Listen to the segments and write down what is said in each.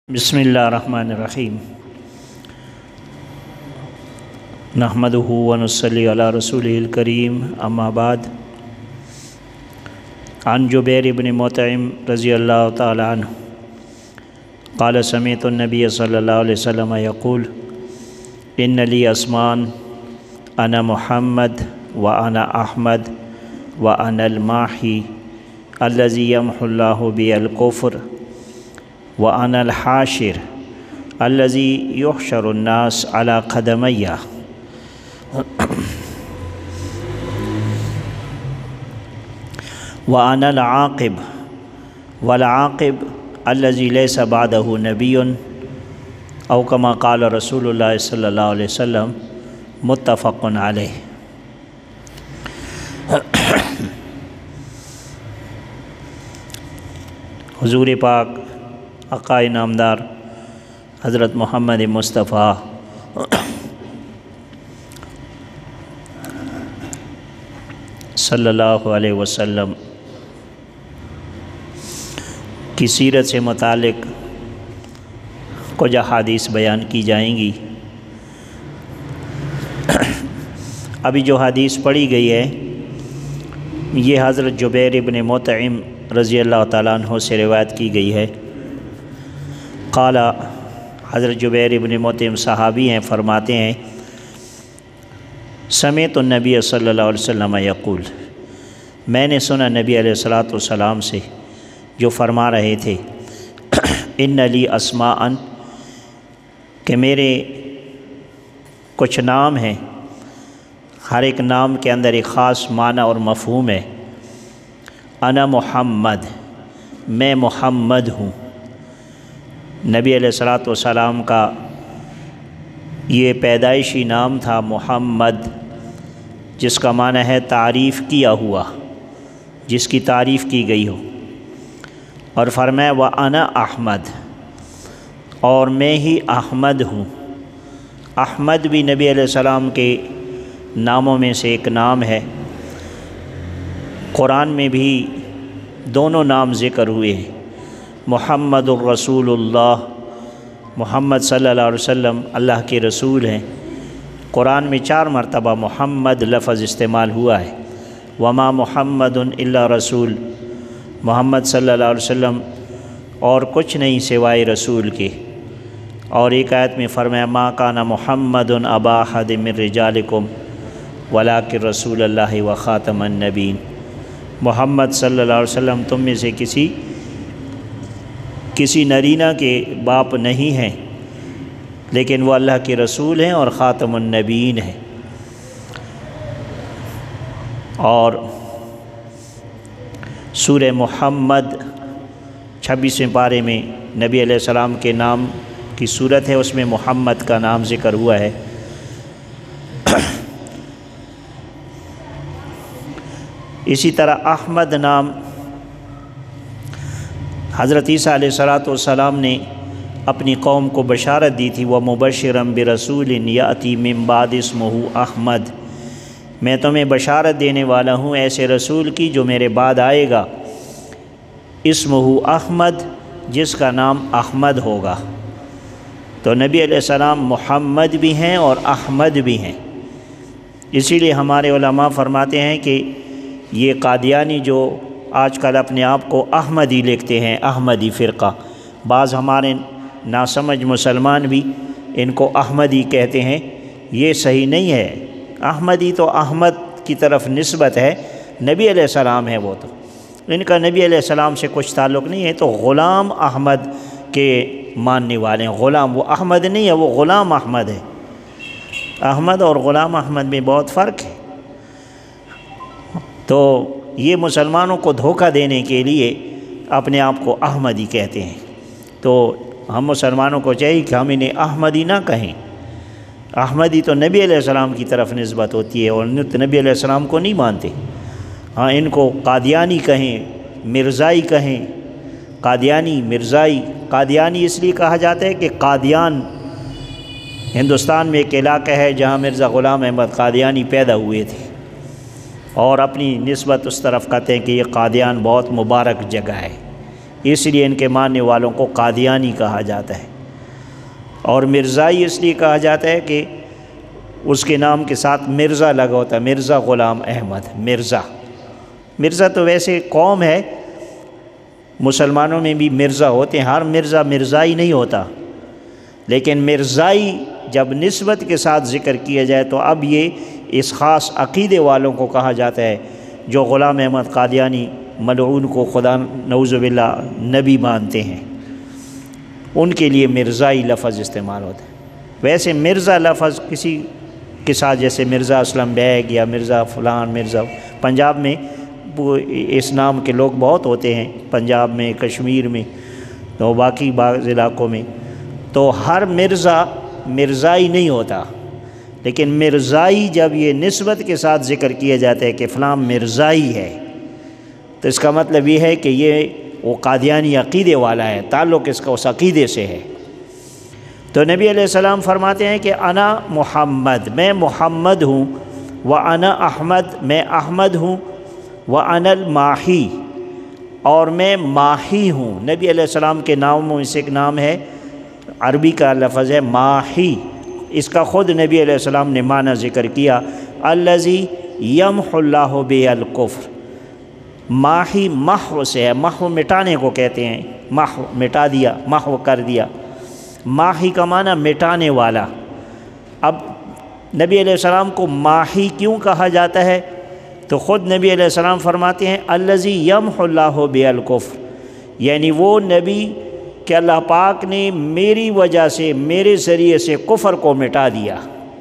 بسم اللہ الرحمن الرحیم نحمدہ ونصلی علی رسولہ الکریم اما بعد عن جبیر بن مطعم رضی اللہ تعالی عنہ قال سمعت النبی صلی اللہ علیہ وسلم یقول ان لی اسمان انا محمد وانا احمد وانا الماحی الذی یمحو اللہ بی الکفر وأنا الحاشر الذي يحشر الناس على قدمي وأنا العاقب والعاقب الذي ليس بعده نبي أو كما قال رسول الله صلى الله عليه وسلم متفق عليه۔ حضور پاک آقائے نامدار حضرت محمد مصطفیٰ صلی اللہ علیہ وسلم کی سیرت سے متعلق کچھ احادیث بیان کی جائیں گی۔ ابھی جو حدیث پڑھی گئی ہے یہ حضرت جبیر ابن مطعم رضی اللہ تعالیٰ عنہ سے روایت کی گئی ہے۔ قال حضرت جبیر ابن مطعم صحابی ہیں، فرماتے ہیں سمعت النبی صلی اللہ علیہ وسلم یقول، میں نے سنا نبی علیہ السلام سے جو فرما رہے تھے ان لی اسماء، کہ میرے کچھ نام ہیں، ہر ایک نام کے اندر ایک خاص معنی اور مفہوم ہے۔ انا محمد، میں محمد ہوں۔ نبی علیہ السلام کا یہ پیدائشی نام تھا محمد، جس کا معنی ہے تعریف کیا ہوا، جس کی تعریف کی گئی ہو۔ اور فرمایا وَأَنَا احمد، اور میں ہی احمد ہوں۔ احمد بھی نبی علیہ السلام کے ناموں میں سے ایک نام ہے۔ قرآن میں بھی دونوں نام ذکر ہوئے ہیں۔ محمد الرسول اللہ، محمد صلی اللہ علیہ وسلم اللہ کے رسول ہیں۔ قرآن میں 4 مرتبہ محمد لفظ استعمال ہوا ہے۔ وما محمد الا رسول، محمد صلی اللہ علیہ وسلم اور کچھ نہیں سوائے رسول کے۔ اور ایک آیت میں فرمایا ما کان محمد ابا احد من رجالکم ولکن رسول اللہ وخاتم النبیین، محمد صلی اللہ علیہ وسلم تم میں سے کسی نرینہ کے باپ نہیں ہیں، لیکن وہ اللہ کے رسول ہیں اور خاتم النبیین ہیں۔ اور سورہ محمد 26ویں پارے میں نبی علیہ السلام کے نام کی صورت ہے، اس میں محمد کا نام ذکر ہوا ہے۔ اسی طرح احمد نام حضرت عیسیٰ علیہ السلام نے اپنی قوم کو بشارت دی تھی وَمُبَشِّرًا بِرَسُولٍ يَأْتِي مِن بَعْدِ اسْمُهُ احمد، میں تمہیں بشارت دینے والا ہوں ایسے رسول کی جو میرے بعد آئے گا، اسمہ احمد، جس کا نام احمد ہوگا۔ تو نبی علیہ السلام محمد بھی ہیں اور احمد بھی ہیں۔ اسی لیے ہمارے علماء فرماتے ہیں کہ یہ قادیانی جو آج کل اپنے آپ کو احمدی لکھتے ہیں، احمدی فرقہ، بعض ہمارے ناسمجھ مسلمان بھی ان کو احمدی کہتے ہیں، یہ صحیح نہیں ہے۔ احمدی تو احمد کی طرف نسبت ہے، نبی علیہ السلام ہے وہ، تو ان کا نبی علیہ السلام سے کچھ تعلق نہیں ہے۔ تو غلام احمد کے ماننے والے ہیں، غلام، وہ احمد نہیں ہے، وہ غلام احمد ہے۔ احمد اور غلام احمد میں بہت فرق ہے۔ تو یہ مسلمانوں کو دھوکہ دینے کے لیے اپنے آپ کو احمدی کہتے ہیں۔ تو ہم مسلمانوں کو چاہیے کہ ہم انہیں احمدی نہ کہیں۔ احمدی تو نبی علیہ السلام کی طرف نسبت ہوتی ہے اور نبی علیہ السلام کو نہیں مانتے۔ ہاں، ان کو قادیانی کہیں، مرزائی کہیں، قادیانی، مرزائی۔ قادیانی اس لیے کہا جاتا ہے کہ قادیان ہندوستان میں ایک علاقہ ہے جہاں مرزا غلام احمد قادیانی پیدا ہوئے تھے، اور اپنی نسبت اس طرف کہتے ہیں کہ یہ قادیان بہت مبارک جگہ ہے، اس لیے ان کے ماننے والوں کو قادیانی کہا جاتا ہے۔ اور مرزائی اس لیے کہا جاتا ہے کہ اس کے نام کے ساتھ مرزا لگا ہوتا ہے، مرزا غلام احمد۔ مرزا تو ویسے قوم ہے، مسلمانوں میں بھی مرزا ہوتے ہیں، ہر مرزا مرزائی نہیں ہوتا، لیکن مرزائی جب نسبت کے ساتھ ذکر کیا جائے تو اب یہ اس خاص عقیدے والوں کو کہا جاتا ہے جو غلام احمد قادیانی ملعون کو خدا نعوذ باللہ نبی مانتے ہیں، ان کے لیے مرزائی لفظ استعمال ہوتا ہے۔ ویسے مرزا لفظ کسی کے ساتھ، جیسے مرزا اسلم بیگ یا مرزا فلان مرزا، پنجاب میں اس نام کے لوگ بہت ہوتے ہیں، پنجاب میں، کشمیر میں، تو باقی بعض علاقوں میں، تو ہر مرزا مرزائی نہیں ہوتا، لیکن مرزائی جب یہ نسبت کے ساتھ ذکر کیا جاتا ہے کہ فلاں مرزائی ہے، تو اس کا مطلب یہ ہے کہ یہ وہ قادیانی عقیدے والا ہے، تعلق اس کا اس عقیدے سے ہے۔ تو نبی علیہ السلام فرماتے ہیں کہ انا محمد، میں محمد ہوں، وانا احمد، میں احمد ہوں، وانا الماحی، اور میں ماحی ہوں۔ نبی علیہ السلام کے ناموں میں سے ایک نام ہے، عربی کا لفظ ہے ماحی، اس کا خود نبی علیہ السلام نے معنی ذکر کیا، الذی یمحو اللہ بہ الکفر۔ ماحی محو سے ہے، محو مٹانے کو کہتے ہیں، محو مٹا دیا، محو کر دیا، ماحی کا معنی مٹانے والا۔ اب نبی علیہ السلام کو ماحی کیوں کہا جاتا ہے؟ تو خود نبی علیہ السلام فرماتے ہیں الذی یمحو اللہ بہ الکفر، یعنی وہ نبی کہ اللہ پاک نے میری وجہ سے، میرے ذریعے سے کفر کو مٹا دیا،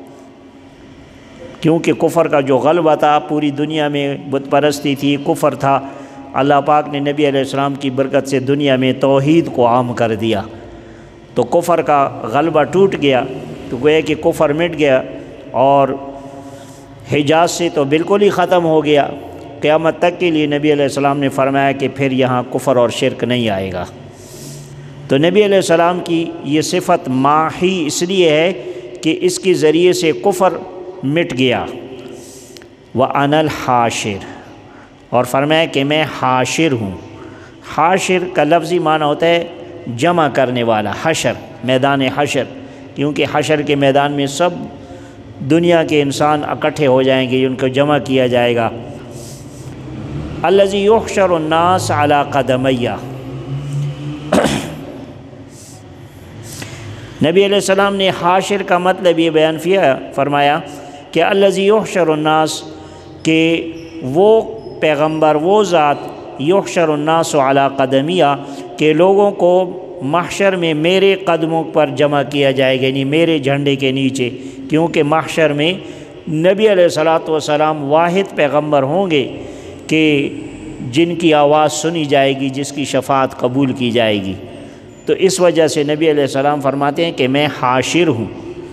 کیونکہ کفر کا جو غلبہ تھا پوری دنیا میں، بت پرستی تھی، کفر تھا، اللہ پاک نے نبی علیہ السلام کی برکت سے دنیا میں توحید کو عام کر دیا، تو کفر کا غلبہ ٹوٹ گیا، تو گویا کہ کفر مٹ گیا، اور حجاز سے تو بالکل ہی ختم ہو گیا۔ قیامت تک کے لیے نبی علیہ السلام نے فرمایا کہ پھر یہاں کفر اور شرک نہیں آئے گا۔ تو نبی علیہ السلام کی یہ صفت ماحی اس لیے ہے کہ اس کے ذریعے سے کفر مٹ گیا۔ وَأَنَا الْحَاشِرُ، اور فرمایا کہ میں حاشر ہوں۔ حاشر کا لفظی معنی ہوتا ہے جمع کرنے والا، حشر، میدان حشر، کیونکہ حشر کے میدان میں سب دنیا کے انسان اکٹھے ہو جائیں گے، ان کو جمع کیا جائے گا۔ الذی یحشر الناس علی قدمیہ، نبی علیہ السلام نے حاشر کا مطلب یہ بیان فرمایا کہ الذی یحشر الناس، کہ وہ پیغمبر، وہ ذات، یحشر الناس علی قدمیہ، کہ لوگوں کو محشر میں میرے قدموں پر جمع کیا جائے گا، یعنی میرے جھنڈے کے نیچے، کیونکہ محشر میں نبی علیہ السلام واحد پیغمبر ہوں گے کہ جن کی آواز سنی جائے گی، جس کی شفاعت قبول کی جائے گی۔ تو اس وجہ سے نبی علیہ السلام فرماتے ہیں کہ میں حاشر ہوں،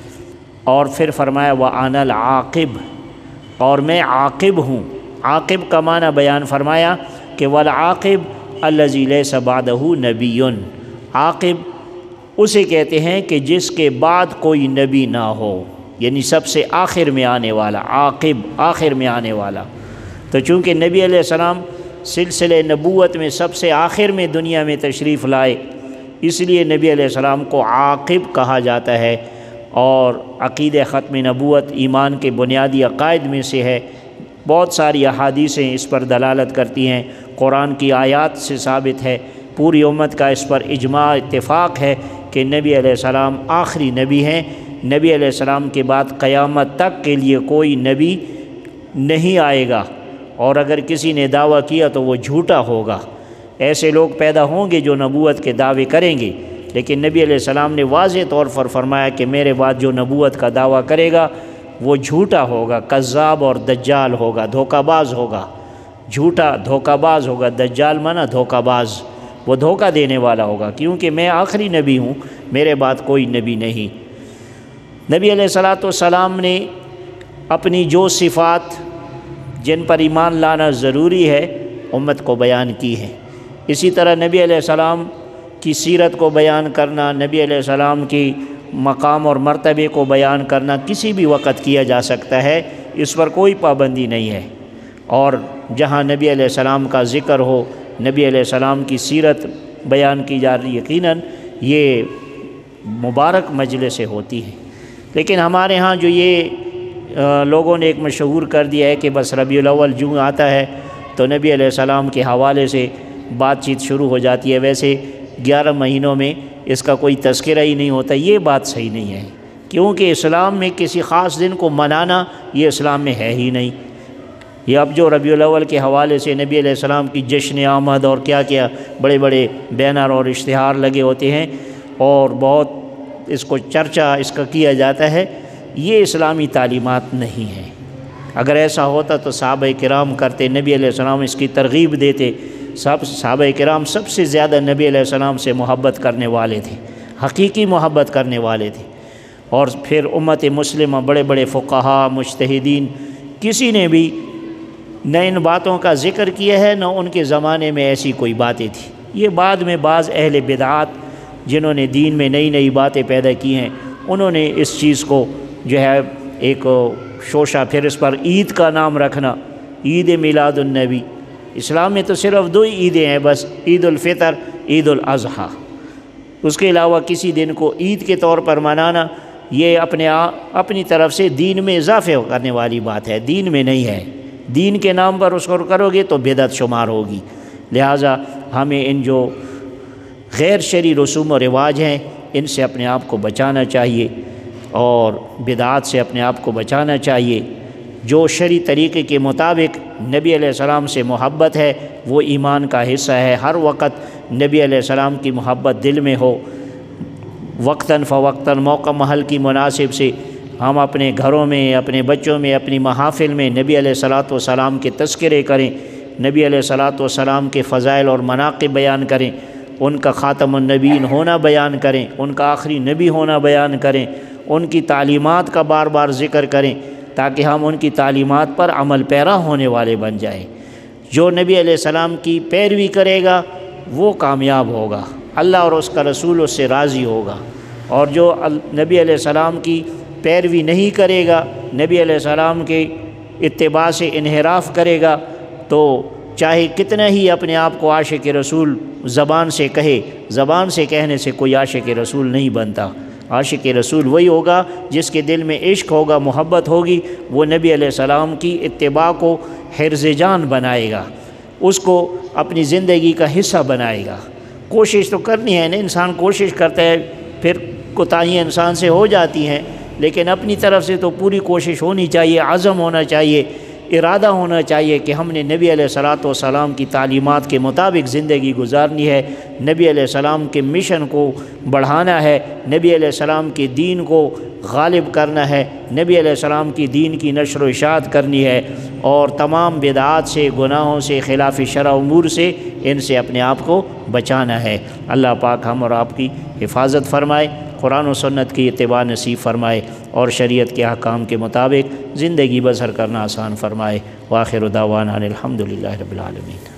اور پھر فرمایا وَأَنَا الْعَاقِبُ، اور میں عاقب ہوں۔ عاقب کا معنی بیان فرمایا کہ وَالْعَاقِبُ الَّذِي لَيْسَ بَعْدَهُ نَبِيٌّ، عاقب اسے کہتے ہیں کہ جس کے بعد کوئی نبی نہ ہو، یعنی سب سے آخر میں آنے والا، عاقب آخر میں آنے والا۔ تو چونکہ نبی علیہ السلام سلسلے نبوت میں سب سے آخر میں دنیا میں تشریف لائے، اس لیے نبی علیہ السلام کو عاقب کہا جاتا ہے، اور عقیدہ ختم نبوت ایمان کے بنیادی عقائد میں سے ہے۔ بہت ساری احادیثیں اس پر دلالت کرتی ہیں، قرآن کی آیات سے ثابت ہے، پوری امت کا اس پر اجماع اتفاق ہے کہ نبی علیہ السلام آخری نبی ہیں۔ نبی علیہ السلام کے بعد قیامت تک کے لیے کوئی نبی نہیں آئے گا، اور اگر کسی نے دعویٰ کیا تو وہ جھوٹا ہوگا۔ ایسے لوگ پیدا ہوں گے جو نبوت کے دعوے کریں گے، لیکن نبی علیہ السلام نے واضح طور پر فرمایا کہ میرے بعد جو نبوت کا دعویٰ کرے گا وہ جھوٹا ہوگا، کذاب اور دجال ہوگا، دھوکہ باز ہوگا، جھوٹا دھوکہ باز ہوگا۔ دجال مانا دھوکہ باز، وہ دھوکہ دینے والا ہوگا، کیونکہ میں آخری نبی ہوں، میرے بعد کوئی نبی نہیں۔ نبی علیہ السلام نے اپنی جو صفات جن پر ایمان لانا ضروری ہے امت کو بیان کی ہے۔ اسی طرح نبی علیہ السلام کی سیرت کو بیان کرنا، نبی علیہ السلام کی مقام اور مرتبے کو بیان کرنا کسی بھی وقت کیا جا سکتا ہے، اس پر کوئی پابندی نہیں ہے۔ اور جہاں نبی علیہ السلام کا ذکر ہو، نبی علیہ السلام کی سیرت بیان کی جا رہی ہے، یقیناً یہ مبارک مجلس ہوتی ہے۔ لیکن ہمارے ہاں جو یہ لوگوں نے ایک مشہور کر دیا ہے کہ بس ربیع الاول جو آتا ہے تو نبی علیہ السلام کے حوالے سے بات چیت شروع ہو جاتی ہے، ویسے 11 مہینوں میں اس کا کوئی تذکرہ ہی نہیں ہوتا، یہ بات صحیح نہیں ہے، کیونکہ اسلام میں کسی خاص دن کو منانا یہ اسلام میں ہے ہی نہیں۔ یہ اب جو ربیع الاول کے حوالے سے نبی علیہ السلام کی جشن آمد اور کیا کیا بڑے بڑے بینر اور اشتہار لگے ہوتے ہیں اور بہت اس کو چرچا اس کا کیا جاتا ہے، یہ اسلامی تعلیمات نہیں ہیں۔ اگر ایسا ہوتا تو صحابہ کرام کرتے، نبی علیہ السلام اس کی ترغیب دیتے۔ صحابہ کرام سب سے زیادہ نبی علیہ السلام سے محبت کرنے والے تھے، حقیقی محبت کرنے والے تھے۔ اور پھر امت مسلمہ بڑے بڑے فقہاء مجتہدین کسی نے بھی نہ ان باتوں کا ذکر کیا ہے، نہ ان کے زمانے میں ایسی کوئی باتیں تھیں۔ یہ بعد میں بعض اہل بدعات جنہوں نے دین میں نئی نئی باتیں پیدا کی ہیں، انہوں نے اس چیز کو جو ہے ایک شوشہ، پھر اس پر عید کا نام رکھنا، عید میلاد النبی۔ اسلام میں تو صرف 2 عیدیں ہیں بس، عید الفطر، عید الاضحیٰ۔ اس کے علاوہ کسی دن کو عید کے طور پر منانا یہ اپنی طرف سے دین میں اضافے کرنے والی بات ہے، دین میں نہیں ہے۔ دین کے نام پر اس کو کرو گے تو بدعت شمار ہوگی۔ لہٰذا ہمیں ان جو غیر شرعی رسوم و رواج ہیں ان سے اپنے آپ کو بچانا چاہیے اور بدعات سے اپنے آپ کو بچانا چاہیے۔ جو شرعی طریقے کے مطابق نبی علیہ السلام سے محبت ہے وہ ایمان کا حصہ ہے۔ ہر وقت نبی علیہ السلام کی محبت دل میں ہو، وقتاً فوقتاً موقع محل کی مناسب سے ہم اپنے گھروں میں، اپنے بچوں میں، اپنی محافل میں نبی علیہ السلام کے تذکرے کریں، نبی علیہ السلام کے فضائل اور مناقب بیان کریں، ان کا خاتم النبیین ہونا بیان کریں، ان کا آخری نبی ہونا بیان کریں، ان کی تعلیمات کا بار بار ذکر کریں تاکہ ہم ان کی تعلیمات پر عمل پیرا ہونے والے بن جائیں۔ جو نبی علیہ السلام کی پیروی کرے گا وہ کامیاب ہوگا، اللہ اور اس کا رسول اس سے راضی ہوگا، اور جو نبی علیہ السلام کی پیروی نہیں کرے گا، نبی علیہ السلام کے اتباع سے انحراف کرے گا، تو چاہے کتنا ہی اپنے آپ کو عاشق رسول زبان سے کہے، زبان سے کہنے سے کوئی عاشق رسول نہیں بنتا۔ عاشق رسول وہی ہوگا جس کے دل میں عشق ہوگا، محبت ہوگی، وہ نبی علیہ السلام کی اتباع کو حرز جان بنائے گا، اس کو اپنی زندگی کا حصہ بنائے گا۔ کوشش تو کرنی ہے نا، انسان کوشش کرتا ہے، پھر کوتاہیاں انسان سے ہو جاتی ہیں، لیکن اپنی طرف سے تو پوری کوشش ہونی چاہیے، عزم ہونا چاہیے، ارادہ ہونا چاہیے کہ ہم نے نبی علیہ السلام کی تعلیمات کے مطابق زندگی گزارنی ہے، نبی علیہ السلام کے مشن کو بڑھانا ہے، نبی علیہ السلام کے دین کو غالب کرنا ہے، نبی علیہ السلام کی دین کی نشر و اشاعت کرنی ہے، اور تمام بدعات سے، گناہوں سے، خلاف شرع امور سے ان سے اپنے آپ کو بچانا ہے۔ اللہ پاک ہم اور آپ کی حفاظت فرمائے، قرآن و سنت کی اتباع نصیب فرمائے، اور شریعت کے احکام کے مطابق زندگی بسر کرنا آسان فرمائے۔ وآخر دعوانا الحمدللہ رب العالمین۔